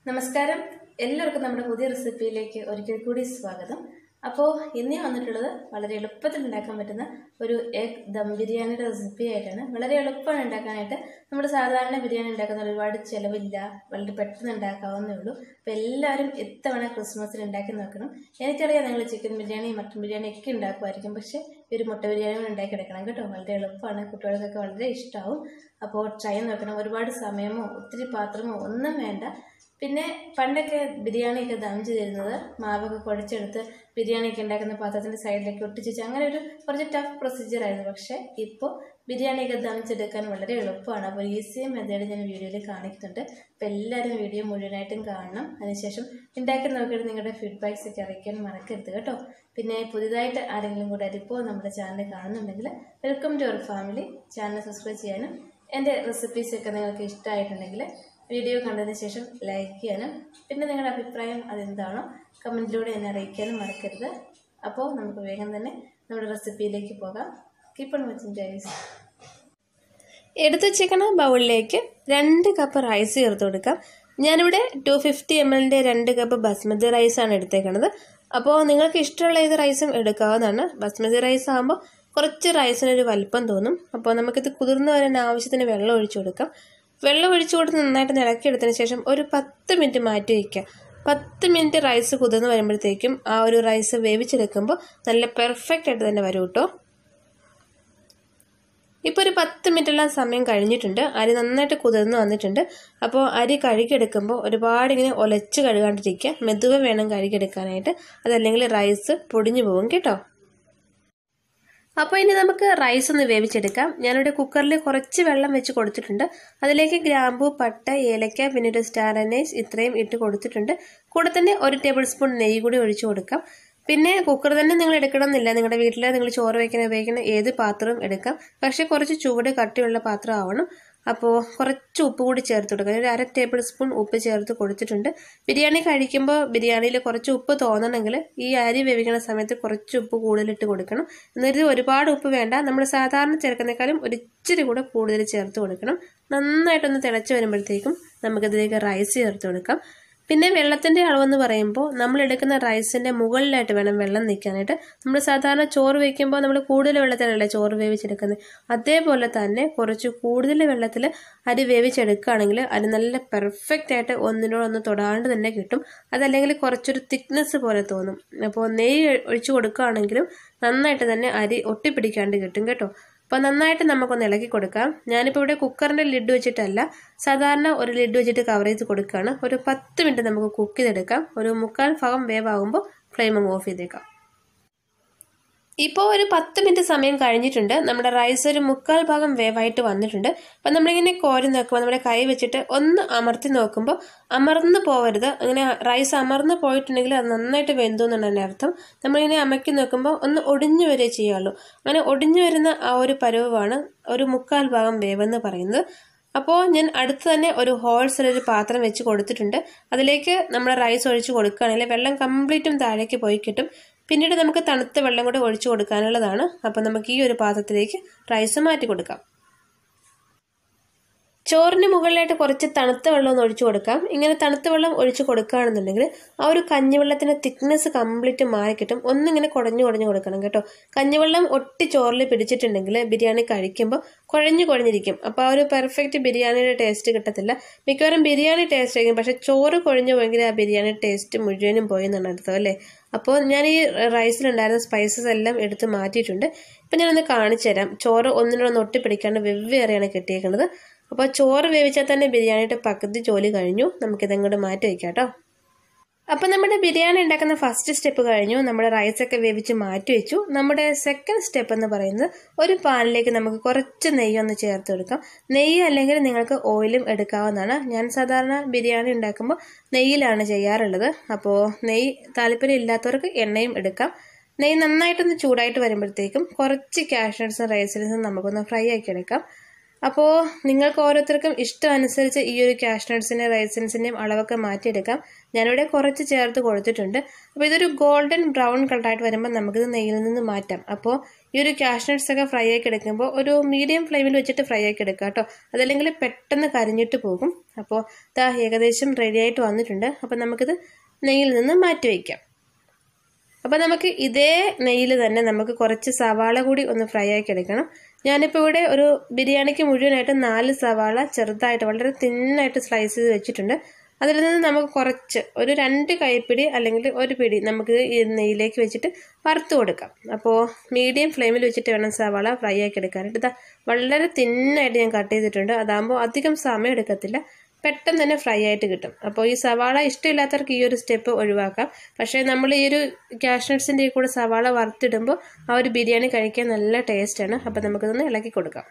നമസ്കാരം എല്ലാവർക്കും നമ്മുടെ പുതിയ റെസിപ്പിയിലേക്ക് ഒരിക്കൽ കൂടി സ്വാഗതം. അപ്പോൾ ഇന്ന് വന്നിട്ടുള്ളത് വളരെ എളുപ്പത്തിൽ ഉണ്ടാക്കാൻ പറ്റുന്ന ഒരു എഗ് ദം ബിരിയാണിയുടെ റെസിപ്പി ആയിട്ടാണ്. വളരെ എളുപ്പമാണ് ഉണ്ടാക്കാനായിട്ട്. നമ്മൾ സാധാരണ ബിരിയാണി ഉണ്ടാക്കുന്ന ഒരുപാട് ചിലവില്ല, വളരെ പെട്ടെന്ന് ഉണ്ടാക്കാവുന്നേ ഉള്ളൂ. അപ്പോൾ എല്ലാവരും ഇത്തവണ ക്രിസ്മസിന് ഉണ്ടാക്കി നോക്കണം. എനിക്കറിയാം നിങ്ങൾ ചിക്കൻ ബിരിയാണി മട്ടൻ ബിരിയാണി ഒക്കെ ഉണ്ടാക്കുമായിരിക്കും, പക്ഷേ ഒരു മുട്ട ബിരിയാണി ഉണ്ടാക്കി എടുക്കണം കേട്ടോ. വളരെ എളുപ്പമാണ്, കുട്ടികൾക്കൊക്കെ വളരെ ഇഷ്ടമാവും. അപ്പോൾ ട്രൈ നോക്കണം. ഒരുപാട് സമയമോ ഒത്തിരി പാത്രമോ ഒന്നും വേണ്ട. പിന്നെ പണ്ടൊക്കെ ബിരിയാണിയൊക്കെ ദം ചെയ്തിരുന്നത് മാവൊക്കെ കുഴച്ചെടുത്ത് ബിരിയാണിയൊക്കെ ഉണ്ടാക്കുന്ന പാത്രത്തിൻ്റെ സൈഡിലേക്ക് ഒട്ടിച്ച് അങ്ങനെ ഒരു കുറച്ച് ടഫ് പ്രൊസീജിയർ ആയിരുന്നു. പക്ഷേ ഇപ്പോൾ ബിരിയാണിയൊക്കെ ദം ചെയ്തെടുക്കാൻ വളരെ എളുപ്പമാണ്. അപ്പോൾ ഈസി മെത്തേഡ് ഞാൻ വീഡിയോയിൽ കാണിക്കുന്നുണ്ട്. അപ്പോൾ എല്ലാവരും വീഡിയോ മുഴുവനായിട്ടും കാണണം. അതിനുശേഷം ഉണ്ടാക്കി നോക്കിയിട്ട് നിങ്ങളുടെ ഫീഡ്ബാക്സ് ഒക്കെ അറിയിക്കാൻ മറക്കരുത് കേട്ടോ. പിന്നെ പുതിയതായിട്ട് ആരെങ്കിലും കൂടെ ഇപ്പോൾ നമ്മുടെ ചാനൽ കാണുന്നുണ്ടെങ്കിൽ welcome to our family. Channel subscribe ചെയ്യാനും എൻ്റെ റെസിപ്പീസൊക്കെ നിങ്ങൾക്ക് ഇഷ്ടമായിട്ടുണ്ടെങ്കിൽ വീഡിയോ കണ്ടതിന് ശേഷം ലൈക്ക് ചെയ്യാനും പിന്നെ നിങ്ങളുടെ അഭിപ്രായം അതെന്താണോ കമൻറ്റിലൂടെ എന്നെ അറിയിക്കാനും മറക്കരുത്. അപ്പോൾ നമുക്ക് വേഗം തന്നെ നമ്മുടെ റെസിപ്പിയിലേക്ക് പോകാം. Keep on watching guys. എടുത്തു വെച്ചേക്കണ ബൗളിലേക്ക് 2 കപ്പ് റൈസ് ചേർത്ത് കൊടുക്കാം. ഞാനിവിടെ 250 ml 2 കപ്പ് ബസ്മതി റൈസാണ് എടുത്തേക്കണത്. അപ്പോൾ നിങ്ങൾക്ക് ഇഷ്ടമുള്ള ഏത് റൈസും എടുക്കാവുന്നതാണ്. ബസ്മതി റൈസ് ആകുമ്പോൾ കുറച്ച് റൈസിനൊരു വലിപ്പം തോന്നും. അപ്പോൾ നമുക്കിത് കുതിർന്ന് വരാൻ ആവശ്യത്തിന് വെള്ളം ഒഴിച്ചു കൊടുക്കാം. വെള്ളം ഒഴിച്ചു കൊടുത്ത് നന്നായിട്ട് ഇളക്കിയെടുത്തതിന് ശേഷം ഒരു 10 മിനിറ്റ് മാറ്റി വയ്ക്കുക. 10 മിനിറ്റ് റൈസ് കുതിർന്ന് വരുമ്പോഴത്തേക്കും ആ ഒരു റൈസ് വേവിച്ചെടുക്കുമ്പോൾ നല്ല പെർഫെക്റ്റ് ആയിട്ട് തന്നെ വരും കേട്ടോ. ഇപ്പോൾ ഒരു 10 മിനിറ്റെല്ലാം സമയം കഴിഞ്ഞിട്ടുണ്ട്. അരി നന്നായിട്ട് കുതിർന്ന് വന്നിട്ടുണ്ട്. അപ്പോൾ അരി കഴുകിയെടുക്കുമ്പോൾ ഒരുപാട് ഇങ്ങനെ ഒലച്ച് കഴുകാണ്ടിരിക്കുക. മെതുവെ വേണം കഴുകിയെടുക്കാനായിട്ട്, അതല്ലെങ്കിൽ റൈസ് പൊടിഞ്ഞു പോകും കേട്ടോ. അപ്പോൾ ഇനി നമുക്ക് റൈസ് ഒന്ന് വേവിച്ചെടുക്കാം. ഞാനിവിടെ കുക്കറിൽ കുറച്ച് വെള്ളം വെച്ച് കൊടുത്തിട്ടുണ്ട്. അതിലേക്ക് ഗ്രാമ്പൂ, പട്ട, ഏലക്ക, പിന്നെ ഒരു സ്റ്റാർ അനൈസ് ഇത്രയും ഇട്ട് കൊടുത്തിട്ടുണ്ട്. കൂടെ തന്നെ 1 ടേബിൾ സ്പൂൺ നെയ്യ് കൂടി ഒഴിച്ചു കൊടുക്കാം. പിന്നെ കുക്കർ തന്നെ നിങ്ങൾ എടുക്കണമെന്നില്ല. നിങ്ങളുടെ വീട്ടിൽ നിങ്ങൾ ചോറ് വയ്ക്കാൻ ഉപയോഗിക്കുന്ന ഏത് പാത്രവും എടുക്കാം. പക്ഷേ കുറച്ച് ചൂട് കട്ടിയുള്ള പാത്രം ആവണം. അപ്പോൾ കുറച്ച് ഉപ്പ് കൂടി ചേർത്ത് കൊടുക്കാം. ഒരു 1/2 ടേബിൾ സ്പൂൺ ഉപ്പ് ചേർത്ത് കൊടുത്തിട്ടുണ്ട്. ബിരിയാണി കഴിക്കുമ്പോൾ ബിരിയാണിയിൽ കുറച്ച് ഉപ്പ് തോന്നണമെങ്കിൽ ഈ അരി വേവിക്കുന്ന സമയത്ത് കുറച്ച് ഉപ്പ് കൂടുതലിട്ട് കൊടുക്കണം. എന്നിട്ട് ഒരുപാട് ഉപ്പ് വേണ്ട, നമ്മൾ സാധാരണ ചേർക്കുന്നേക്കാളും ഒരു ഇച്ചിരി കൂടെ കൂടുതൽ ചേർത്ത് കൊടുക്കണം. നന്നായിട്ടൊന്ന് തിളച്ച് വരുമ്പോഴത്തേക്കും നമുക്കിതിലേക്ക് റൈസ് ചേർത്ത് കൊടുക്കാം. പിന്നെ വെള്ളത്തിൻ്റെ അളവെന്ന് പറയുമ്പോൾ നമ്മൾ എടുക്കുന്ന റൈസിൻ്റെ മുകളിലായിട്ട് വേണം വെള്ളം നിൽക്കാനായിട്ട്. നമ്മൾ സാധാരണ ചോറ് വയ്ക്കുമ്പോൾ നമ്മൾ കൂടുതൽ വെള്ളത്തിലല്ലേ ചോറ് വേവിച്ചെടുക്കുന്നത്. അതേപോലെ തന്നെ കുറച്ച് കൂടുതൽ വെള്ളത്തിൽ അരി വേവിച്ചെടുക്കുകയാണെങ്കിൽ അരി നല്ല പെർഫെക്റ്റ് ആയിട്ട് ഒന്നിനോടൊന്ന് തൊടാണ്ട് തന്നെ കിട്ടും. അതല്ലെങ്കിൽ കുറച്ചൊരു തിക്നെസ് പോലെ തോന്നും. അപ്പോൾ നെയ്യ് ഒഴിച്ചു കൊടുക്കുകയാണെങ്കിലും നന്നായിട്ട് തന്നെ അരി ഒട്ടിപ്പിടിക്കാണ്ട് കിട്ടും കേട്ടോ. അപ്പോൾ നന്നായിട്ട് നമുക്കൊന്ന് ഇളക്കി കൊടുക്കാം. ഞാനിപ്പോൾ ഇവിടെ കുക്കറിൻ്റെ ലിഡ് വെച്ചിട്ടല്ല, സാധാരണ ഒരു ലിഡ് വെച്ചിട്ട് കവർ ചെയ്ത് കൊടുക്കുകയാണ്. ഒരു 10 മിനിറ്റ് നമുക്ക് കുക്ക് ചെയ്തെടുക്കാം. ഒരു 1/4 ഭാഗം വേവാകുമ്പോൾ ഫ്ലെയിം ഓഫ് ചെയ്തേക്കാം. ഇപ്പോൾ ഒരു 10 മിനിറ്റ് സമയം കഴിഞ്ഞിട്ടുണ്ട്. നമ്മുടെ റൈസ് ഒരു 1/4 ഭാഗം വേവായിട്ട് വന്നിട്ടുണ്ട്. അപ്പം നമ്മളിങ്ങനെ കോരി നോക്കുമ്പോൾ നമ്മുടെ കൈ വെച്ചിട്ട് ഒന്ന് അമർത്തി നോക്കുമ്പോൾ അമർന്ന് പോകരുത്. അങ്ങനെ റൈസ് അമർന്ന് പോയിട്ടുണ്ടെങ്കിൽ അത് നന്നായിട്ട് വെന്തു എന്നാണ് എൻ്റെ അർത്ഥം. നമ്മളിങ്ങനെ അമക്കി നോക്കുമ്പോൾ ഒന്ന് ഒടിഞ്ഞു വരെ ചെയ്യുള്ളൂ. അങ്ങനെ ഒടിഞ്ഞു വരുന്ന ആ ഒരു പരുവമാണ് ഒരു 1/4 ഭാഗം വേവെന്ന് പറയുന്നത്. അപ്പോൾ ഞാൻ അടുത്ത് തന്നെ ഒരു ഹോൾസിലൊരു പാത്രം വെച്ച് കൊടുത്തിട്ടുണ്ട്. അതിലേക്ക് നമ്മുടെ റൈസ് ഒഴിച്ച് കൊടുക്കുകയാണെങ്കിൽ വെള്ളം കംപ്ലീറ്റും താഴേക്ക് പോയി കിട്ടും. പിന്നീട് നമുക്ക് തണുത്ത വെള്ളം കൂടെ ഒഴിച്ചു കൊടുക്കാനുള്ളതാണ്. അപ്പോൾ നമുക്ക് ഈ ഒരു പാത്രത്തിലേക്ക് റൈസ് മാറ്റി കൊടുക്കാം. ചോറിന് മുകളിലായിട്ട് കുറച്ച് തണുത്ത വെള്ളം ഒന്ന് ഒഴിച്ചു കൊടുക്കാം. ഇങ്ങനെ തണുത്ത വെള്ളം ഒഴിച്ചു കൊടുക്കുകയാണെന്നുണ്ടെങ്കിൽ ആ ഒരു കഞ്ഞിവെള്ളത്തിൻ്റെ തിക്നെസ് കംപ്ലീറ്റ് മാറി കിട്ടും. ഒന്നിങ്ങനെ കുഴഞ്ഞു കൊടുക്കണം കേട്ടോ. കഞ്ഞിവെള്ളം ഒട്ടി ചോറിൽ പിടിച്ചിട്ടുണ്ടെങ്കിൽ ബിരിയാണി കഴിക്കുമ്പോൾ കുഴഞ്ഞിരിക്കും. അപ്പോൾ ആ ഒരു പെർഫെക്റ്റ് ബിരിയാണിയുടെ ടേസ്റ്റ് കിട്ടത്തില്ല. മിക്കവാറും ബിരിയാണി ടേസ്റ്റ് ആയിരിക്കും, പക്ഷേ ചോറ് കുഴഞ്ഞു പോയെങ്കിൽ ആ ബിരിയാണി ടേസ്റ്റ് മുഴുവനും പോയി എന്നാണ് അർത്ഥം അല്ലേ. അപ്പോൾ ഞാൻ ഈ റൈസിലുണ്ടായിരുന്ന സ്പൈസസ് എല്ലാം എടുത്ത് മാറ്റിയിട്ടുണ്ട്. ഇപ്പം ഞാനൊന്ന് കാണിച്ചു തരാം. ചോറ് ഒന്നിനൊന്ന് ഒട്ടിപ്പിടിക്കാണ്ട് വെവ്വേറെയാണ് കിട്ടിയേക്കുന്നത്. അപ്പോൾ ചോറ് വേവിച്ചാൽ തന്നെ ബിരിയാണിയുടെ പകുതി ജോലി കഴിഞ്ഞു. നമുക്കിതങ്ങോട്ട് മാറ്റി വയ്ക്കാം കേട്ടോ. അപ്പോൾ നമ്മുടെ ബിരിയാണി ഉണ്ടാക്കുന്ന ഫസ്റ്റ് സ്റ്റെപ്പ് കഴിഞ്ഞു. നമ്മുടെ റൈസൊക്കെ വേവിച്ച് മാറ്റി വെച്ചു. നമ്മുടെ സെക്കൻഡ് സ്റ്റെപ്പ് എന്ന് പറയുന്നത് ഒരു പാനിലേക്ക് നമുക്ക് കുറച്ച് നെയ്യൊന്ന് ചേർത്ത് കൊടുക്കാം. നെയ്യ് അല്ലെങ്കിൽ നിങ്ങൾക്ക് ഓയിലും എടുക്കാവുന്നതാണ്. ഞാൻ സാധാരണ ബിരിയാണി ഉണ്ടാക്കുമ്പോൾ നെയ്യിലാണ് ചെയ്യാറുള്ളത്. അപ്പോൾ നെയ്യ് താല്പര്യം ഇല്ലാത്തവർക്ക് എണ്ണയും എടുക്കാം. നെയ്യ് നന്നായിട്ടൊന്ന് ചൂടായിട്ട് വരുമ്പോഴത്തേക്കും കുറച്ച് കാഷ്യൂ നട്ട്സും റൈസിൻസും നമുക്കൊന്ന് ഫ്രൈ ആക്കി എടുക്കാം. അപ്പോൾ നിങ്ങൾക്ക് ഓരോരുത്തർക്കും ഇഷ്ടമനുസരിച്ച് ഈ ഒരു കാഷ്നട്ട്സിൻ്റെ റൈസിൻസിൻ്റെയും അളവൊക്കെ മാറ്റിയെടുക്കാം. ഞാനിവിടെ കുറച്ച് ചേർത്ത് കൊടുത്തിട്ടുണ്ട്. അപ്പോൾ ഇതൊരു ഗോൾഡൻ ബ്രൗൺ കളറായിട്ട് വരുമ്പോൾ നമുക്കിത് നെയ്യിൽ നിന്ന് മാറ്റാം. അപ്പോൾ ഈ ഒരു കാഷ്നട്ട്സ് ഒക്കെ ഫ്രൈ ആക്കി എടുക്കുമ്പോൾ ഒരു മീഡിയം ഫ്ലെയിമിൽ വെച്ചിട്ട് ഫ്രൈ ആക്കി എടുക്കുക കേട്ടോ. അതല്ലെങ്കിൽ പെട്ടെന്ന് കരിഞ്ഞിട്ട് പോകും. അപ്പോൾ ഇതാ ഏകദേശം റെഡി ആയിട്ട് വന്നിട്ടുണ്ട്. അപ്പോൾ നമുക്കിത് നെയ്യിൽ നിന്ന് മാറ്റി വയ്ക്കാം. അപ്പോൾ നമുക്ക് ഇതേ നെയ്യിൽ തന്നെ നമുക്ക് കുറച്ച് സവാള കൂടി ഒന്ന് ഫ്രൈ ആക്കി എടുക്കണം. ഞാനിപ്പോൾ ഇവിടെ ഒരു ബിരിയാണിക്ക് മുഴുവനായിട്ട് 4 സവാള ചെറുതായിട്ട് വളരെ തിന്നായിട്ട് സ്ലൈസ് ചെയ്ത് വെച്ചിട്ടുണ്ട്. അതിൽ നിന്ന് നമുക്ക് കുറച്ച് ഒരു 2 കൈപ്പിടി അല്ലെങ്കിൽ 1 പിടി നമുക്ക് ഈ നെയ്യിലേക്ക് വെച്ചിട്ട് വറുത്ത് കൊടുക്കാം. അപ്പോൾ മീഡിയം ഫ്ലെയിമിൽ വെച്ചിട്ട് വേണം സവാള ഫ്രൈ ആക്കി എടുക്കാനായിട്ട്. ഇതാ വളരെ തിന്നായിട്ട് ഞാൻ കട്ട് ചെയ്തിട്ടുണ്ട്. അതാകുമ്പോൾ അധികം സമയം എടുക്കത്തില്ല, പെട്ടെന്ന് തന്നെ ഫ്രൈ ആയിട്ട് കിട്ടും. അപ്പോൾ ഈ സവാള ഇഷ്ടമില്ലാത്തവർക്ക് ഈ ഒരു സ്റ്റെപ്പ് ഒഴിവാക്കാം. പക്ഷേ നമ്മൾ ഈ ഒരു കാഷ്നട്ട്സിൻ്റെ കൂടെ സവാള വറുത്തിടുമ്പോൾ ആ ഒരു ബിരിയാണി കഴിക്കാൻ നല്ല ടേസ്റ്റാണ്. അപ്പോൾ നമുക്കിതൊന്ന് ഇളക്കി കൊടുക്കാം.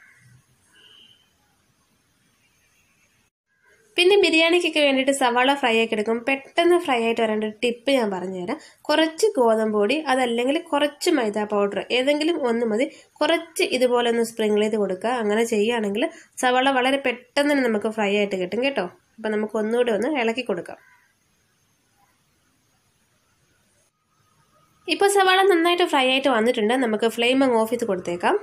പിന്നെ ബിരിയാണിക്കൊക്കെ വേണ്ടിയിട്ട് സവാള ഫ്രൈ ആക്കി എടുക്കും. പെട്ടെന്ന് ഫ്രൈ ആയിട്ട് വരേണ്ട ഒരു ടിപ്പ് ഞാൻ പറഞ്ഞുതരാം. കുറച്ച് ഗോതമ്പ് പൊടി അതല്ലെങ്കിൽ കുറച്ച് മൈദ പൗഡർ ഏതെങ്കിലും ഒന്ന് മതി. കുറച്ച് ഇതുപോലെ ഒന്ന് സ്പ്രിങ്കിൾ ചെയ്ത് കൊടുക്കുക. അങ്ങനെ ചെയ്യുകയാണെങ്കിൽ സവാള വളരെ പെട്ടെന്ന് തന്നെ നമുക്ക് ഫ്രൈ ആയിട്ട് കിട്ടും കേട്ടോ. അപ്പം നമുക്ക് ഒന്നുകൂടി ഒന്ന് ഇളക്കി കൊടുക്കാം. ഇപ്പോൾ സവാള നന്നായിട്ട് ഫ്രൈ ആയിട്ട് വന്നിട്ടുണ്ട്. നമുക്ക് ഫ്ലെയിം അങ്ങ് ഓഫ് ചെയ്ത് കൊടുത്തേക്കാം.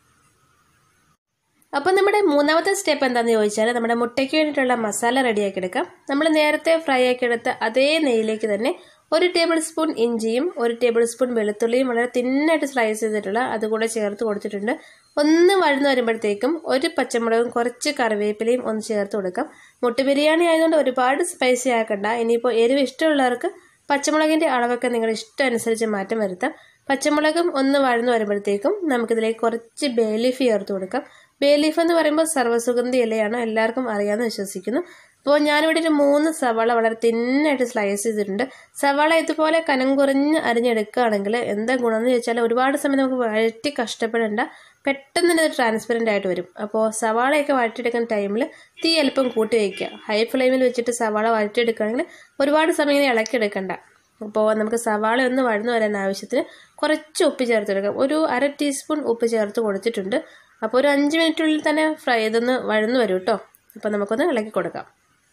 അപ്പോൾ നമ്മുടെ മൂന്നാമത്തെ സ്റ്റെപ്പ് എന്താണെന്ന് ചോദിച്ചാൽ നമ്മുടെ മുട്ടയ്ക്ക് വേണ്ടിയിട്ടുള്ള മസാല റെഡിയാക്കി എടുക്കാം. നമ്മൾ നേരത്തെ ഫ്രൈ ആക്കി എടുത്ത അതേ നെയ്യിലേക്ക് തന്നെ 1 ടേബിൾ സ്പൂൺ ഇഞ്ചിയും 1 ടേബിൾ സ്പൂൺ വെളുത്തുള്ളിയും വളരെ തിന്നായിട്ട് സ്ലൈസ് ചെയ്തിട്ടുള്ള അതുകൂടെ ചേർത്ത് കൊടുത്തിട്ടുണ്ട്. ഒന്ന് വഴന്നു വരുമ്പോഴത്തേക്കും 1 പച്ചമുളകും കുറച്ച് കറിവേപ്പിലയും ഒന്ന് ചേർത്ത് കൊടുക്കാം. മുട്ട ബിരിയാണി ആയതുകൊണ്ട് ഒരുപാട് സ്പൈസി ആക്കണ്ട. ഇനിയിപ്പോൾ എരിവ് ഇഷ്ടമുള്ളവർക്ക് പച്ചമുളകിൻ്റെ അളവൊക്കെ നിങ്ങളുടെ ഇഷ്ടം അനുസരിച്ച് മാറ്റം വരുത്താം. പച്ചമുളകും ഒന്ന് വഴന്നു വരുമ്പോഴത്തേക്കും നമുക്കിതിലേക്ക് കുറച്ച് ബേ ലീഫ് ചേർത്ത് കൊടുക്കാം. ബേ ലീഫ് എന്ന് പറയുമ്പോൾ സർവ്വസുഗന്ധി ഇലയാണ്, എല്ലാവർക്കും അറിയാമെന്ന് വിശ്വസിക്കുന്നു. അപ്പോൾ ഞാനിവിടെ ഒരു 3 സവാള വളരെ തിന്നായിട്ട് സ്ലൈസ് ചെയ്തിട്ടുണ്ട്. സവാള ഇതുപോലെ കനം കുറഞ്ഞ് അരിഞ്ഞെടുക്കുകയാണെങ്കിൽ എന്താ ഗുണമെന്ന് ചോദിച്ചാൽ ഒരുപാട് സമയം നമുക്ക് വഴറ്റി കഷ്ടപ്പെടേണ്ട, പെട്ടെന്ന് തന്നെ ഇത് ട്രാൻസ്പെറൻ്റ് ആയിട്ട് വരും. അപ്പോൾ സവാളയൊക്കെ വഴറ്റിയെടുക്കുന്ന ടൈമിൽ തീ അല്പം കൂട്ടി വയ്ക്കുക. ഹൈ ഫ്ലെയിമിൽ വെച്ചിട്ട് സവാള വഴറ്റിയെടുക്കുകയാണെങ്കിൽ ഒരുപാട് സമയം ഇങ്ങനെ ഇളക്കിയെടുക്കണ്ട. അപ്പോൾ നമുക്ക് സവാള ഒന്ന് വഴന്നു വരാൻ ആവശ്യത്തിന് കുറച്ച് ഉപ്പ് ചേർത്ത് കൊടുക്കാം. ഒരു 1/2 ടീസ്പൂൺ ഉപ്പ് ചേർത്ത് കൊടുത്തിട്ടുണ്ട്. അപ്പോൾ ഒരു 5 മിനിറ്റിനുള്ളിൽ തന്നെ ഫ്രൈ ചെയ്തൊന്ന് വഴന്നു വരും കേട്ടോ. അപ്പോൾ നമുക്കൊന്ന് ഇളക്കി കൊടുക്കാം.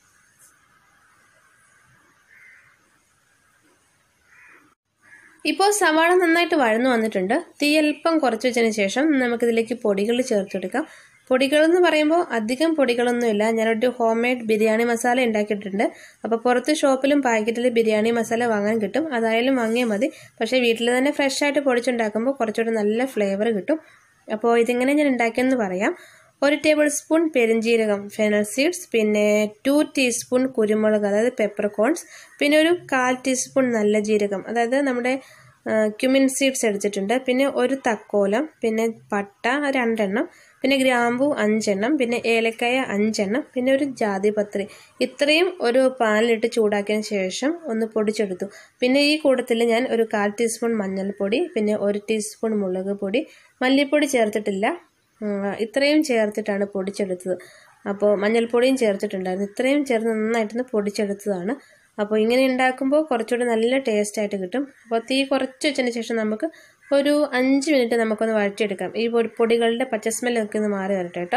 ഇപ്പോൾ സവാള നന്നായിട്ട് വഴന്നു വന്നിട്ടുണ്ട്. തീ അല്പം കുറച്ച് വെച്ചതിന് ശേഷം നമുക്കിതിലേക്ക് പൊടികൾ ചേർത്തെടുക്കാം. പൊടികളെന്ന് പറയുമ്പോൾ അധികം പൊടികളൊന്നുമില്ല. ഞാനൊരു ഹോം മെയ്ഡ് ബിരിയാണി മസാല ഉണ്ടാക്കിയിട്ടുണ്ട്. അപ്പോൾ പുറത്ത് ഷോപ്പിലും പാക്കറ്റിൽ ബിരിയാണി മസാല വാങ്ങാൻ കിട്ടും. അതായാലും വാങ്ങിയാൽ മതി. പക്ഷേ വീട്ടിൽ തന്നെ ഫ്രഷ് ആയിട്ട് പൊടിച്ചുണ്ടാക്കുമ്പോൾ കുറച്ചുകൂടി നല്ല ഫ്ലേവർ കിട്ടും. അപ്പോൾ ഇതിങ്ങനെ ഞാൻ ഉണ്ടാക്കിയെന്ന് പറയാം. 1 ടേബിൾ സ്പൂൺ പെരിഞ്ജീരകം ഫെനൽ സീഡ്സ്, പിന്നെ 2 ടീസ്പൂൺ കുരുമുളക് അതായത് പെപ്പർകോൺസ്, പിന്നെ ഒരു 1/4 ടീസ്പൂൺ നല്ല ജീരകം അതായത് നമ്മുടെ ക്യുമിൻ സീഡ്സ് എടുത്തിട്ടുണ്ട്, പിന്നെ ഒരു തക്കോലം, പിന്നെ പട്ട 2 എണ്ണം, പിന്നെ ഗ്രാമ്പൂ 5 എണ്ണം, പിന്നെ ഏലക്കായ 5 എണ്ണം, പിന്നെ ഒരു ജാതിപത്രി. ഇത്രയും ഒരു പാനിലിട്ട് ചൂടാക്കിയതിന് ശേഷം ഒന്ന് പൊടിച്ചെടുത്തു. പിന്നെ ഈ കൂട്ടത്തിൽ ഞാൻ ഒരു 1/4 ടീസ്പൂൺ മഞ്ഞൾപ്പൊടി, പിന്നെ 1 ടീസ്പൂൺ മുളക് പൊടി, മല്ലിപ്പൊടി ചേർത്തിട്ടില്ല, ഇത്രയും ചേർത്തിട്ടാണ് പൊടിച്ചെടുത്തത്. അപ്പോൾ മഞ്ഞൾപ്പൊടിയും ചേർത്തിട്ടുണ്ടായിരുന്നു. ഇത്രയും ചേർത്ത് നന്നായിട്ടൊന്ന് പൊടിച്ചെടുത്തതാണ്. അപ്പോൾ ഇങ്ങനെ ഉണ്ടാക്കുമ്പോൾ കുറച്ചുകൂടി നല്ല ടേസ്റ്റായിട്ട് കിട്ടും. അപ്പോൾ തീ കുറച്ച് വെച്ചതിന് ശേഷം നമുക്ക് ഒരു 5 മിനിറ്റ് നമുക്കൊന്ന് വഴറ്റിയെടുക്കാം. ഈ പൊടികളുടെ പച്ച സ്മെല്ലൊക്കെ ഒന്ന് മാറി വരട്ടെ കേട്ടോ.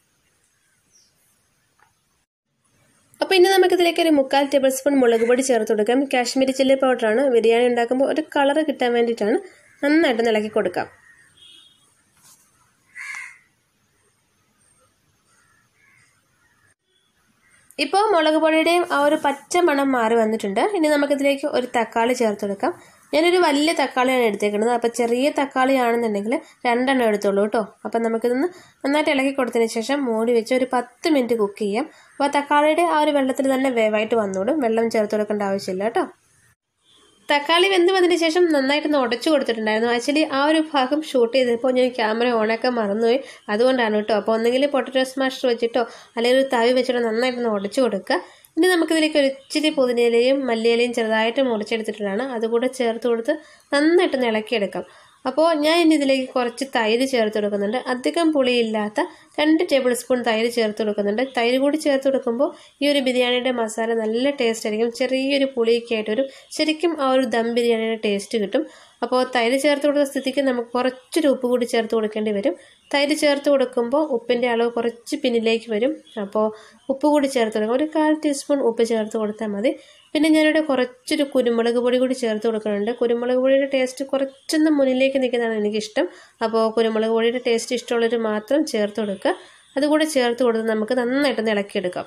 അപ്പോൾ ഇനി നമുക്കിതിലേക്ക് ഒരു 3/4 ടേബിൾ സ്പൂൺ മുളക് പൊടി ചേർത്ത് കൊടുക്കാം. കാശ്മീരി ചില്ലി പൗഡറാണ്. ബിരിയാണി ഉണ്ടാക്കുമ്പോൾ ഒരു കളർ കിട്ടാൻ വേണ്ടിയിട്ടാണ്. നന്നായിട്ട് ഇളക്കി കൊടുക്കാം. ഇപ്പോൾ മുളക് പൊടിയുടെയും ആ ഒരു പച്ച മണം മാറി വന്നിട്ടുണ്ട്. ഇനി നമുക്കിതിലേക്ക് ഒരു തക്കാളി ചേർത്ത് കൊടുക്കാം. ഞാനൊരു വലിയ തക്കാളിയാണ് എടുത്തേക്കുന്നത്. അപ്പോൾ ചെറിയ തക്കാളി ആണെന്നുണ്ടെങ്കിൽ 2 എണ്ണം എടുത്തോളൂ കേട്ടോ. അപ്പം നമുക്കിതൊന്ന് നന്നായിട്ട് ഇളക്കി കൊടുത്തതിന് ശേഷം മൂടി വെച്ച് ഒരു 10 മിനിറ്റ് കുക്ക് ചെയ്യാം. അപ്പോൾ തക്കാളിയുടെ ആ ഒരു വെള്ളത്തിൽ തന്നെ വേവായിട്ട് വന്നോളും. വെള്ളം ചേർത്ത് കൊടുക്കേണ്ട ആവശ്യമില്ല കേട്ടോ. തക്കാളി വെന്ത് വന്നതിന് ശേഷം നന്നായിട്ടൊന്ന് ഉടച്ചു കൊടുത്തിട്ടുണ്ടായിരുന്നു. ആക്ച്വലി ആ ഒരു ഭാഗം ഷൂട്ട് ചെയ്തപ്പോൾ ഞാൻ ക്യാമറ ഓണാക്കാൻ മറന്നുപോയി. അതുകൊണ്ടാണ് കേട്ടോ. അപ്പോൾ ഒന്നെങ്കിൽ പൊട്ടറ്റോ സ്മാഷർ വെച്ചിട്ടോ അല്ലെങ്കിൽ ഒരു തവി വെച്ചിട്ടോ നന്നായിട്ടൊന്ന് ഉടച്ചു കൊടുക്കുക. ഇനി നമുക്കിതിലേക്ക് ഒരു ഇച്ചിരി പുതിനയിലയും മല്ലിയിലയും ചെറുതായിട്ട് മുറിച്ചെടുത്തിട്ടുള്ളതാണ്. അതുകൂടെ ചേർത്ത് കൊടുത്ത് നന്നായിട്ടൊന്ന് ഇളക്കിയെടുക്കാം. അപ്പോൾ ഞാൻ ഇനി ഇതിലേക്ക് കുറച്ച് തൈര് ചേർത്ത് കൊടുക്കുന്നുണ്ട്. അധികം പുളിയില്ലാത്ത 2 ടേബിൾ സ്പൂൺ തൈര് ചേർത്ത് കൊടുക്കുന്നുണ്ട്. തൈര് കൂടി ചേർത്ത് കൊടുക്കുമ്പോൾ ഈ ഒരു ബിരിയാണിയുടെ മസാല നല്ല ടേസ്റ്റ് ആയിരിക്കും. ചെറിയൊരു പുളിയൊക്കെ ആയിട്ട് വരും. ശരിക്കും ആ ഒരു ദം ബിരിയാണിയുടെ ടേസ്റ്റ് കിട്ടും. അപ്പോൾ തൈര് ചേർത്ത് കൊടുത്ത സ്ഥിതിക്ക് നമുക്ക് കുറച്ചൊരു ഉപ്പ് കൂടി ചേർത്ത് കൊടുക്കേണ്ടി വരും. തൈര് ചേർത്ത് കൊടുക്കുമ്പോൾ ഉപ്പിൻ്റെ അളവ് കുറച്ച് പിന്നിലേക്ക് വരും. അപ്പോൾ ഉപ്പ് കൂടി ചേർത്ത് കൊടുക്കുക. ഒരു 1/4 ടീസ്പൂൺ ഉപ്പ് ചേർത്ത് കൊടുത്താൽ മതി. പിന്നെ ഞാനിവിടെ കുറച്ചൊരു കുരുമുളക് പൊടി കൂടി ചേർത്ത് കൊടുക്കുന്നുണ്ട്. കുരുമുളക് പൊടിയുടെ ടേസ്റ്റ് കുറച്ചൊന്ന് മുന്നിലേക്ക് നിൽക്കുന്നതാണ് എനിക്കിഷ്ടം. അപ്പോൾ കുരുമുളക് പൊടിയുടെ ടേസ്റ്റ് ഇഷ്ടമുള്ളവർ മാത്രം ചേർത്ത് കൊടുക്കുക. അതുകൂടെ ചേർത്ത് കൊടുത്ത് നമുക്ക് നന്നായിട്ടൊന്ന് ഇളക്കിയെടുക്കാം.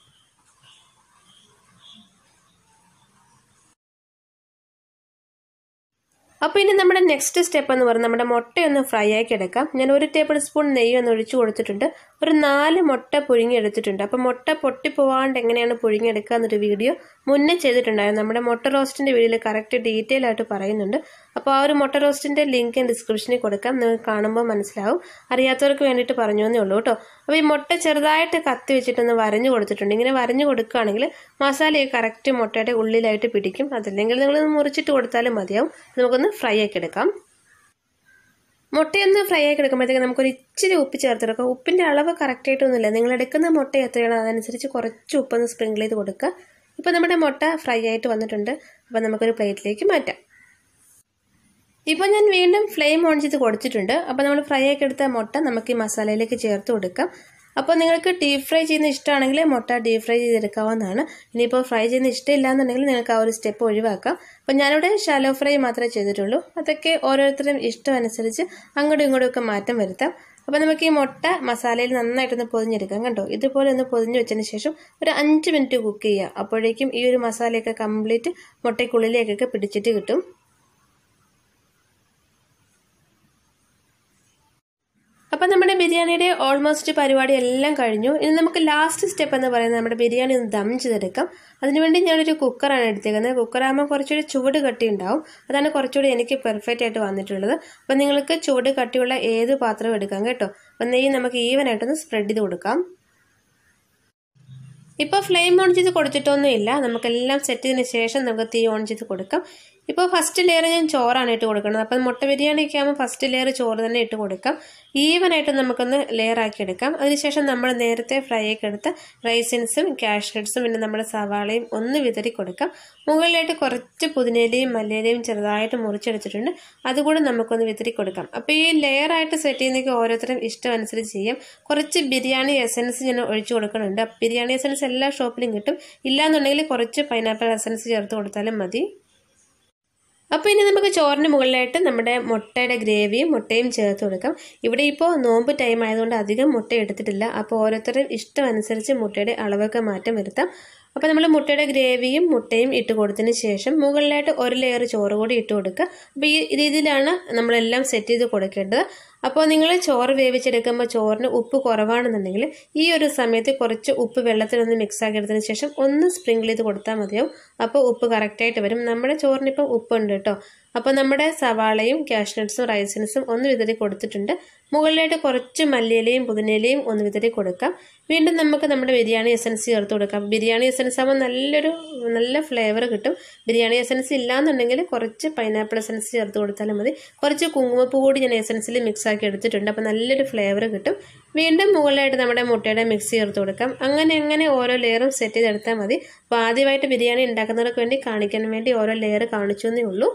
അപ്പോൾ ഇനി നമ്മുടെ നെക്സ്റ്റ് സ്റ്റെപ്പ് എന്ന് പറയുന്നത് നമ്മുടെ മുട്ടയൊന്ന് ഫ്രൈ ആക്കി എടുക്കാം. ഞാൻ 1 ടേബിൾ സ്പൂൺ നെയ്യ് ഒന്ന് ഒഴിച്ചു കൊടുത്തിട്ടുണ്ട്. ഒരു 4 മുട്ട പുഴുങ്ങിയെടുത്തിട്ടുണ്ട്. അപ്പോൾ മുട്ട പൊട്ടിപ്പോവാണ്ട് എങ്ങനെയാണ് പുഴുങ്ങിയെടുക്കുക എന്നൊരു വീഡിയോ മുന്നേ ചെയ്തിട്ടുണ്ടായിരുന്നു. നമ്മുടെ മുട്ട റോസ്റ്റിൻ്റെ വീഡിയോയിൽ കറക്റ്റ് ഡീറ്റെയിൽ ആയിട്ട് പറയുന്നുണ്ട്. അപ്പോൾ ആ ഒരു മുട്ട റോസ്റ്റിൻ്റെ ലിങ്ക് ഡിസ്ക്രിപ്ഷനിൽ കൊടുക്കാം. നിങ്ങൾക്ക് കാണുമ്പോൾ മനസ്സിലാവും. അറിയാത്തവർക്ക് വേണ്ടിയിട്ട് പറഞ്ഞു എന്നേ ഉള്ളൂ കേട്ടോ. അപ്പോൾ ഈ മുട്ട ചെറുതായിട്ട് കത്തി വെച്ചിട്ടൊന്ന് വരഞ്ഞു കൊടുത്തിട്ടുണ്ട്. ഇങ്ങനെ വരഞ്ഞു കൊടുക്കുകയാണെങ്കിൽ മസാലയെ കറക്റ്റ് മുട്ടയുടെ ഉള്ളിലായിട്ട് പിടിക്കും. അതല്ലെങ്കിൽ നിങ്ങളൊന്ന് മുറിച്ചിട്ട് കൊടുത്താലും മതിയാവും. നമുക്കൊന്ന് ഫ്രൈ ആക്കി എടുക്കാം. മുട്ടയൊന്ന് ഫ്രൈ ആക്കി എടുക്കുമ്പോഴത്തേക്ക് നമുക്കൊരു ഇച്ചിരി ഉപ്പ് ചേർത്തെടുക്കാം. ഉപ്പിൻ്റെ അളവ് കറക്റ്റായിട്ടൊന്നുമില്ല. നിങ്ങൾ എടുക്കുന്ന മുട്ട എത്രയാണോ അതനുസരിച്ച് കുറച്ച് ഉപ്പൊന്ന് സ്പ്രിങ്കിൾ ചെയ്ത് കൊടുക്കുക. ഇപ്പോൾ നമ്മുടെ മുട്ട ഫ്രൈ ആയിട്ട് വന്നിട്ടുണ്ട്. അപ്പോൾ നമുക്കൊരു പ്ലേറ്റിലേക്ക് മാറ്റാം. ഇപ്പോൾ ഞാൻ വീണ്ടും ഫ്ലെയിം ഓൺ ചെയ്ത് കൊടുത്തിട്ടുണ്ട്. അപ്പോൾ നമ്മൾ ഫ്രൈ ആക്കി എടുത്ത മുട്ട നമുക്ക് ഈ മസാലയിലേക്ക് ചേർത്ത് കൊടുക്കാം. അപ്പോൾ നിങ്ങൾക്ക് ഡീപ് ഫ്രൈ ചെയ്യുന്ന ഇഷ്ടമാണെങ്കിൽ മുട്ട ഡീപ് ഫ്രൈ ചെയ്തെടുക്കാവുന്നതാണ്. ഇനിയിപ്പോൾ ഫ്രൈ ചെയ്യുന്ന ഇഷ്ടമില്ല എന്നുണ്ടെങ്കിൽ നിങ്ങൾക്ക് ആ ഒരു സ്റ്റെപ്പ് ഒഴിവാക്കാം. അപ്പോൾ ഞാനിവിടെ ഷാലോ ഫ്രൈ മാത്രമേ ചെയ്തിട്ടുള്ളൂ. അതൊക്കെ ഓരോരുത്തരും ഇഷ്ടം അനുസരിച്ച് അങ്ങോട്ടും ഇങ്ങോട്ടും ഒക്കെ മാറ്റം വരുത്താം. അപ്പോൾ നമുക്ക് ഈ മുട്ട മസാലയിൽ നന്നായിട്ടൊന്ന് പൊതിഞ്ഞെടുക്കാം. കണ്ടോ, ഇതുപോലെ ഒന്ന് പൊതിഞ്ഞ് വെച്ചതിന് ശേഷം ഒരു 5 മിനിറ്റ് കുക്ക് ചെയ്യുക. അപ്പോഴേക്കും ഈ ഒരു മസാലയൊക്കെ കംപ്ലീറ്റ് മുട്ടയ്ക്കുള്ളിലേക്കൊക്കെ പിടിച്ചിട്ട് കിട്ടും. അപ്പോൾ നമ്മുടെ ബിരിയാണിയുടെ ഓൾമോസ്റ്റ് പരിപാടി എല്ലാം കഴിഞ്ഞു. ഇനി നമുക്ക് ലാസ്റ്റ് സ്റ്റെപ്പ് എന്ന് പറയുന്നത് നമ്മുടെ ബിരിയാണി ഒന്ന് ദം ചെയ്തെടുക്കാം. അതിനുവേണ്ടി ഞാനൊരു കുക്കറാണ് എടുത്തേക്കുന്നത്. കുക്കറാകുമ്പോൾ കുറച്ചൊരു ചുവട് കട്ടി ഉണ്ടാവും. അതാണ് കുറച്ചുകൂടി എനിക്ക് പെർഫെക്റ്റ് ആയിട്ട് വന്നിട്ടുള്ളത്. അപ്പോൾ നിങ്ങൾക്ക് ചുവട് കട്ടിയുള്ള ഏത് പാത്രവും എടുക്കാം കേട്ടോ. അപ്പോൾ നെയ്യ് നമുക്ക് ഈവനായിട്ടൊന്ന് സ്പ്രെഡ് ചെയ്ത് കൊടുക്കാം. ഇപ്പോൾ ഫ്ലെയിം ഓൺ ചെയ്ത് കൊടുത്തിട്ടൊന്നുമില്ല. നമുക്കെല്ലാം സെറ്റ് ചെയ്തതിന് ശേഷം നമുക്ക് തീ ഓൺ ചെയ്ത് കൊടുക്കാം. ഇപ്പോൾ ഫസ്റ്റ് ലെയർ ഞാൻ ചോറാണ് ഇട്ട് കൊടുക്കുന്നത്. അപ്പം മുട്ട ബിരിയാണിയൊക്കെ ആകുമ്പോൾ ഫസ്റ്റ് ലെയർ ചോറ് തന്നെ ഇട്ട് കൊടുക്കാം. ഈവനായിട്ട് നമുക്കൊന്ന് ലെയർ ആക്കി എടുക്കാം. അതിനുശേഷം നമ്മൾ നേരത്തെ ഫ്രൈ ആക്കി എടുത്ത റൈസിൻസും കാഷ്യൂസും പിന്നെ നമ്മുടെ സവാളയും ഒന്ന് വിതറി കൊടുക്കാം. മുകളിലായിട്ട് കുറച്ച് പുതിനയിലയും മല്ലിയിലയും ചെറുതായിട്ട് മുറിച്ചെടുത്തിട്ടുണ്ട്. അതുകൂടെ നമുക്കൊന്ന് വിതറി കൊടുക്കാം. അപ്പോൾ ഈ ലെയർ ആയിട്ട് സെറ്റ് ചെയ്യുന്നതൊക്കെ ഓരോരുത്തരും ഇഷ്ടം അനുസരിച്ച് ചെയ്യാം. കുറച്ച് ബിരിയാണി എസൻസ് ഞാൻ ഒഴിച്ചു കൊടുക്കുന്നുണ്ട്. ബിരിയാണി എസൻസ് എല്ലാ ഷോപ്പിലും കിട്ടും. ഇല്ലാന്നുണ്ടെങ്കിൽ കുറച്ച് പൈനാപ്പിൾ എസൻസ് ചേർത്ത് കൊടുത്താലും മതി. അപ്പോൾ ഇനി നമുക്ക് ചോറിന് മുകളിലായിട്ട് നമ്മുടെ മുട്ടയുടെ ഗ്രേവിയും മുട്ടയും ചേർത്ത് കൊടുക്കാം. ഇവിടെ ഇപ്പോൾ നോമ്പ് ടൈം ആയതുകൊണ്ട് അധികം മുട്ട എടുത്തിട്ടില്ല. അപ്പോൾ ഓരോരുത്തരും ഇഷ്ടം അനുസരിച്ച് മുട്ടയുടെ അളവൊക്കെ മാറ്റം വരുത്താം. അപ്പോൾ നമ്മൾ മുട്ടയുടെ ഗ്രേവിയും മുട്ടയും ഇട്ട് കൊടുത്തതിന് ശേഷം മുകളിലായിട്ട് 1 ലെയർ ചോറ് കൂടി ഇട്ട് കൊടുക്കുക. അപ്പോൾ ഈ രീതിയിലാണ് നമ്മളെല്ലാം സെറ്റ് ചെയ്ത് കൊടുക്കേണ്ടത്. അപ്പോൾ നിങ്ങൾ ചോറ് വേവിച്ചെടുക്കുമ്പോൾ ചോറിന് ഉപ്പ് കുറവാണെന്നുണ്ടെങ്കിൽ ഈ ഒരു സമയത്ത് കുറച്ച് ഉപ്പ് വെള്ളത്തിലൊന്ന് മിക്സ് ആക്കി എടുത്തതിന് ശേഷം ഒന്ന് സ്പ്രിങ്കിൾ ചെയ്ത് കൊടുത്താൽ മതിയാവും. അപ്പോൾ ഉപ്പ് കറക്റ്റായിട്ട് വരും. നമ്മുടെ ചോറിനിപ്പം ഉപ്പുണ്ട് കേട്ടോ. അപ്പോൾ നമ്മുടെ സവാളയും കാഷ്നട്ട്സും റൈസിൻസും ഒന്ന് വിതറി കൊടുത്തിട്ടുണ്ട്. മുകളിലായിട്ട് കുറച്ച് മല്ലിയിലയും പുതിനയിലയും ഒന്ന് വിതറി കൊടുക്കാം. വീണ്ടും നമുക്ക് നമ്മുടെ ബിരിയാണി എസൻസ് ചേർത്ത് കൊടുക്കാം. ബിരിയാണി എസൻസ് ആകുമ്പോൾ നല്ല ഫ്ലേവർ കിട്ടും. ബിരിയാണി എസൻസ് ഇല്ലാന്നുണ്ടെങ്കിൽ കുറച്ച് പൈനാപ്പിൾ എസൻസ് ചേർത്ത് കൊടുത്താലും മതി. കുറച്ച് കുങ്കുമപ്പൂ കൂടി ഞാൻ എസൻസിൽ മിക്സ് ആക്കി എടുത്തിട്ടുണ്ട്. അപ്പോൾ നല്ലൊരു ഫ്ലേവർ കിട്ടും. വീണ്ടും മുകളിലായിട്ട് നമ്മുടെ മുട്ടയുടെ മിക്സ് ചേർത്ത് കൊടുക്കാം. അങ്ങനെ ഓരോ ലെയറും സെറ്റ് ചെയ്തെടുത്താൽ മതി. അപ്പോൾ ആദ്യമായിട്ട് ബിരിയാണി ഉണ്ടാക്കുന്നവർക്ക് വേണ്ടി കാണിക്കാൻ വേണ്ടി ഓരോ ലെയർ കാണിച്ചു എന്നേ ഉള്ളൂ.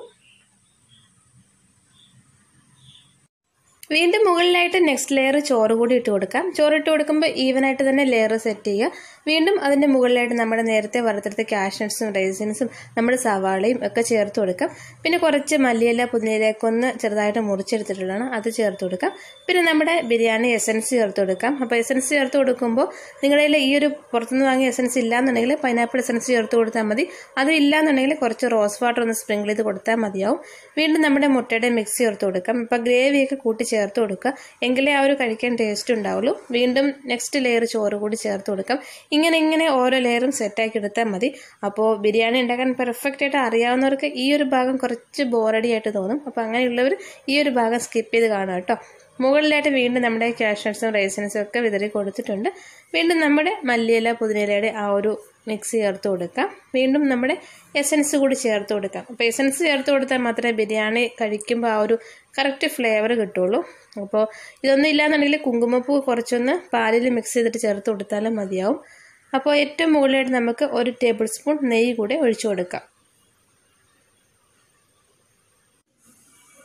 വീണ്ടും മുകളിലായിട്ട് നെക്സ്റ്റ് ലെയർ ചോറ് കൂടി ഇട്ട് കൊടുക്കാം. ചോറ് ഇട്ട് കൊടുക്കുമ്പോൾ ഈവനായിട്ട് തന്നെ ലെയർ സെറ്റ് ചെയ്യുക. വീണ്ടും അതിൻ്റെ മുകളിലായിട്ട് നമ്മുടെ നേരത്തെ വറുത്തെടുത്ത കാഷ്നട്ട്സും റൈസിൻസും നമ്മുടെ സവാളയും ഒക്കെ ചേർത്ത് കൊടുക്കാം. പിന്നെ കുറച്ച് മല്ലിയില പുതിനയിലയൊക്കെ ഒന്ന് ചെറുതായിട്ട് മുറിച്ചെടുത്തിട്ടുള്ളതാണ്, അത് ചേർത്ത് കൊടുക്കാം. പിന്നെ നമ്മുടെ ബിരിയാണി എസൻസ് ചേർത്ത് കൊടുക്കാം. അപ്പോൾ എസൻസ് ചേർത്ത് കൊടുക്കുമ്പോൾ നിങ്ങളുടെ കയ്യിൽ ഈ ഒരു പുറത്തുനിന്ന് വാങ്ങിയ എസൻസ് ഇല്ലാന്നുണ്ടെങ്കിൽ പൈനാപ്പിൾ എസൻസ് ചേർത്ത് കൊടുത്താൽ മതി. അത് ഇല്ലാന്നുണ്ടെങ്കിൽ കുറച്ച് റോസ് വാട്ടർ ഒന്ന് സ്പ്രിങ്കിൾ ചെയ്ത് കൊടുത്താൽ മതിയാവും. വീണ്ടും നമ്മുടെ മുട്ടയുടെ മിക്സ് ചേർത്ത് കൊടുക്കാം. ഇപ്പോൾ ഗ്രേവിയൊക്കെ കൂട്ടി ചേർത്ത് കൊടുക്കുക. എങ്കിലേ ആ ഒരു കഴിക്കാൻ ടേസ്റ്റ് ഉണ്ടാവുള്ളൂ. വീണ്ടും നെക്സ്റ്റ് ലെയർ ചോറ് കൂടി ചേർത്ത് കൊടുക്കാം. ഇങ്ങനെ ഓരോ ലെയറും സെറ്റാക്കി എടുത്താൽ മതി. അപ്പോൾ ബിരിയാണി ഉണ്ടാക്കാൻ പെർഫെക്റ്റ് ആയിട്ട് അറിയാവുന്നവർക്ക് ഈ ഒരു ഭാഗം കുറച്ച് ബോറടി ആയിട്ട് തോന്നും. അപ്പോൾ അങ്ങനെയുള്ളവർ ഈ ഒരു ഭാഗം സ്കിപ്പ് ചെയ്ത് കാണാം കേട്ടോ. മുകളിലായിട്ട് വീണ്ടും നമ്മുടെ കാഷ്നട്ട്സും റൈസിൻസും ഒക്കെ വിതറി കൊടുത്തിട്ടുണ്ട്. വീണ്ടും നമ്മുടെ മല്ലിയില പുതിനയിലയുടെ ആ ഒരു മിക്സ് ചേർത്ത് കൊടുക്കാം. വീണ്ടും നമ്മുടെ എസൻസ് കൂടി ചേർത്ത് കൊടുക്കാം. അപ്പോൾ എസൻസ് ചേർത്ത് കൊടുത്താൽ മാത്രമേ ബിരിയാണി കഴിക്കുമ്പോൾ ആ ഒരു കറക്റ്റ് ഫ്ലേവർ കിട്ടുള്ളൂ. അപ്പോൾ ഇതൊന്നും ഇല്ലാന്നുണ്ടെങ്കിൽ കുങ്കുമപ്പൂ കുറച്ചൊന്ന് പാലിൽ മിക്സ് ചെയ്തിട്ട് ചേർത്ത് കൊടുത്താലും മതിയാവും. അപ്പോൾ ഏറ്റവും മുകളിലായിട്ട് നമുക്ക് 1 ടേബിൾ സ്പൂൺ നെയ്യ് കൂടെ ഒഴിച്ചു കൊടുക്കാം.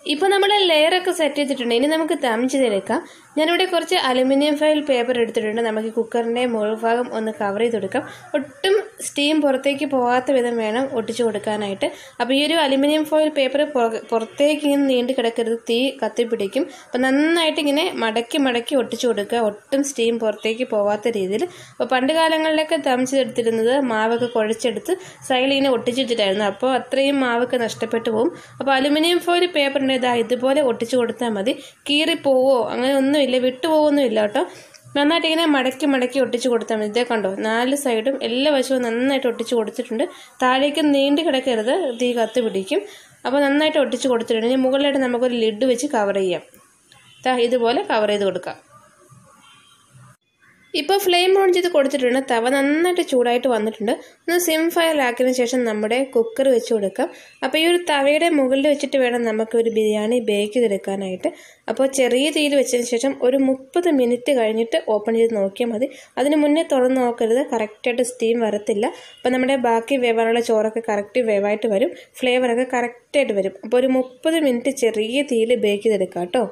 ഇപ്പോൾ നമ്മൾ ലെയറൊക്കെ സെറ്റ് ചെയ്തിട്ടുണ്ട്. ഇനി നമുക്ക് ദം ചെയ്തെടുക്കാം. ഞാനിവിടെ കുറച്ച് അലുമിനിയം ഫോയിൽ പേപ്പർ എടുത്തിട്ടുണ്ട്. നമുക്ക് കുക്കറിൻ്റെ മുകൾ ഭാഗം ഒന്ന് കവർ ചെയ്ത് കൊടുക്കാം. ഒട്ടും സ്റ്റീം പുറത്തേക്ക് പോകാത്ത വിധം വേണം ഒട്ടിച്ചു കൊടുക്കാനായിട്ട്. അപ്പോൾ ഈ ഒരു അലുമിനിയം ഫോയിൽ പേപ്പർ പുറത്തേക്ക് ഇങ്ങനെ നീണ്ടു കിടക്കരുത്, തീ കത്തിപ്പിടിക്കും. അപ്പോൾ നന്നായിട്ട് ഇങ്ങനെ മടക്കി മടക്കി ഒട്ടിച്ചു കൊടുക്കുക, ഒട്ടും സ്റ്റീം പുറത്തേക്ക് പോകാത്ത രീതിയിൽ. അപ്പോൾ പണ്ട് കാലങ്ങളിലൊക്കെ ദം ചെയ്തെടുത്തിരുന്നത് മാവൊക്കെ കുഴച്ചെടുത്ത് സൈഡിൽ ഇങ്ങനെ ഒട്ടിച്ചിട്ടിട്ടായിരുന്നു. അപ്പോൾ അത്രയും മാവൊക്കെ നഷ്ടപ്പെട്ടു പോകും. അപ്പോൾ അലുമിനിയം ഫോയിൽ പേപ്പറിൻ്റെ ഇതുപോലെ ഒട്ടിച്ചു കൊടുത്താൽ മതി. കീറിപ്പോവോ അങ്ങനെ ഒന്നുമില്ല, വിട്ടുപോകൊന്നുമില്ല കേട്ടോ. നന്നായിട്ട് ഇങ്ങനെ മടക്കി മടക്കി ഒട്ടിച്ചു കൊടുത്താൽ മതി. ഇതേ കണ്ടോ, 4 സൈഡും എല്ലാ വശവും നന്നായിട്ട് ഒട്ടിച്ചു കൊടുത്തിട്ടുണ്ട്. താഴേക്ക് നീണ്ടു കിടക്കരുത്, തീ കത്തി പിടിക്കും. അപ്പോൾ നന്നായിട്ട് ഒട്ടിച്ചു കൊടുത്തിട്ടുണ്ട്. ഇനി മുകളിലായിട്ട് നമുക്കൊരു ലിഡ് വെച്ച് കവർ ചെയ്യാം. ഇതുപോലെ കവർ ചെയ്ത് കൊടുക്കാം. ഇപ്പോൾ ഫ്ലെയിം ഓൺ ചെയ്ത് കൊടുത്തിട്ടുണ്ട്. തവ നന്നായിട്ട് ചൂടായിട്ട് വന്നിട്ടുണ്ട്. ഒന്ന് സിം ഫയറിലാക്കിയതിന് ശേഷം നമ്മുടെ കുക്കർ വെച്ച് കൊടുക്കാം. അപ്പോൾ ഈ ഒരു തവയുടെ മുകളിൽ വെച്ചിട്ട് വേണം നമുക്ക് ഒരു ബിരിയാണി ബേക്ക് ചെയ്തെടുക്കാനായിട്ട്. അപ്പോൾ ചെറിയ തീയിൽ വെച്ചതിന് ശേഷം ഒരു 30 മിനിറ്റ് കഴിഞ്ഞിട്ട് ഓപ്പൺ ചെയ്ത് നോക്കിയാൽ മതി. അതിന് മുന്നേ തുറന്ന് നോക്കരുത്, കറക്റ്റായിട്ട് സ്റ്റീം വരത്തില്ല. അപ്പോൾ നമ്മുടെ ബാക്കി വേവാനുള്ള ചോറൊക്കെ കറക്റ്റ് വേവായിട്ട് വരും, ഫ്ലേവറൊക്കെ കറക്റ്റായിട്ട് വരും. അപ്പോൾ ഒരു 30 മിനിറ്റ് ചെറിയ തീയിൽ ബേക്ക് ചെയ്തെടുക്കാം കേട്ടോ.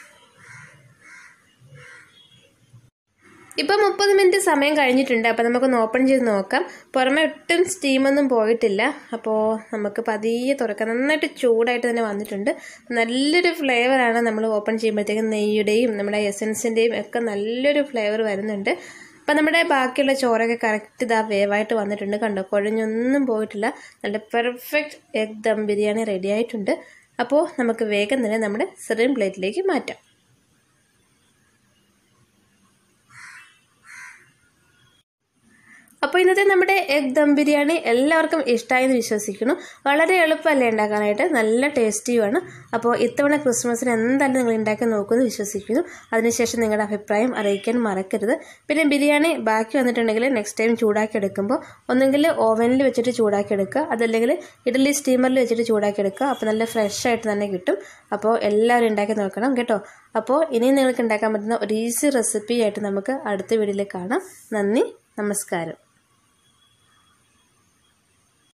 ഇപ്പോൾ 30 മിനിറ്റ് സമയം കഴിഞ്ഞിട്ടുണ്ട്. അപ്പോൾ നമുക്കൊന്ന് ഓപ്പൺ ചെയ്ത് നോക്കാം. പുറമെ ഒട്ടും സ്റ്റീമൊന്നും പോയിട്ടില്ല. അപ്പോൾ നമുക്ക് പതിയെ തുറക്കാം. നന്നായിട്ട് ചൂടായിട്ട് തന്നെ വന്നിട്ടുണ്ട്. നല്ലൊരു ഫ്ലേവറാണ് നമ്മൾ ഓപ്പൺ ചെയ്യുമ്പോഴത്തേക്കും. നെയ്യുടെയും നമ്മുടെ എസൻസിൻ്റെയും ഒക്കെ നല്ലൊരു ഫ്ലേവർ വരുന്നുണ്ട്. അപ്പോൾ നമ്മുടെ ബാക്കിയുള്ള ചോറൊക്കെ കറക്റ്റ് വേവായിട്ട് വന്നിട്ടുണ്ട്. കണ്ടോ, കുഴഞ്ഞൊന്നും പോയിട്ടില്ല. നല്ല perfect egg dum biryani ready ആയിട്ടുണ്ട്. അപ്പോൾ നമുക്ക് വേഗം തന്നെ നമ്മുടെ സെർവിംഗ് പ്ലേറ്റിലേക്ക് മാറ്റാം. അപ്പോൾ ഇന്നത്തെ നമ്മുടെ എഗ് ദം ബിരിയാണി എല്ലാവർക്കും ഇഷ്ടമായെന്ന് വിശ്വസിക്കുന്നു. വളരെ എളുപ്പമല്ലേ ഉണ്ടാക്കാനായിട്ട്, നല്ല ടേസ്റ്റിയുമാണ്. അപ്പോൾ ഇത്തവണ ക്രിസ്മസിന് എന്തായാലും നിങ്ങൾ ഉണ്ടാക്കി നോക്കുമെന്ന് വിശ്വസിക്കുന്നു. അതിനുശേഷം നിങ്ങളുടെ അഭിപ്രായം അറിയിക്കാൻ മറക്കരുത്. പിന്നെ ബിരിയാണി ബാക്കി വന്നിട്ടുണ്ടെങ്കിൽ നെക്സ്റ്റ് ടൈം ചൂടാക്കി എടുക്കുമ്പോൾ ഒന്നെങ്കിൽ ഓവനിൽ വെച്ചിട്ട് ചൂടാക്കി എടുക്കുക, അതല്ലെങ്കിൽ ഇഡ്ഡലി സ്റ്റീമറിൽ വെച്ചിട്ട് ചൂടാക്കി എടുക്കുക. അപ്പോൾ നല്ല ഫ്രഷ് ആയിട്ട് തന്നെ കിട്ടും. അപ്പോൾ എല്ലാവരും ഉണ്ടാക്കി നോക്കണം കേട്ടോ. അപ്പോൾ ഇനിയും നിങ്ങൾക്ക് ഉണ്ടാക്കാൻ പറ്റുന്ന ഒരു ഈസി റെസിപ്പി ആയിട്ട് നമുക്ക് അടുത്ത വീഡിയോയിൽ കാണാം. നന്ദി, നമസ്കാരം.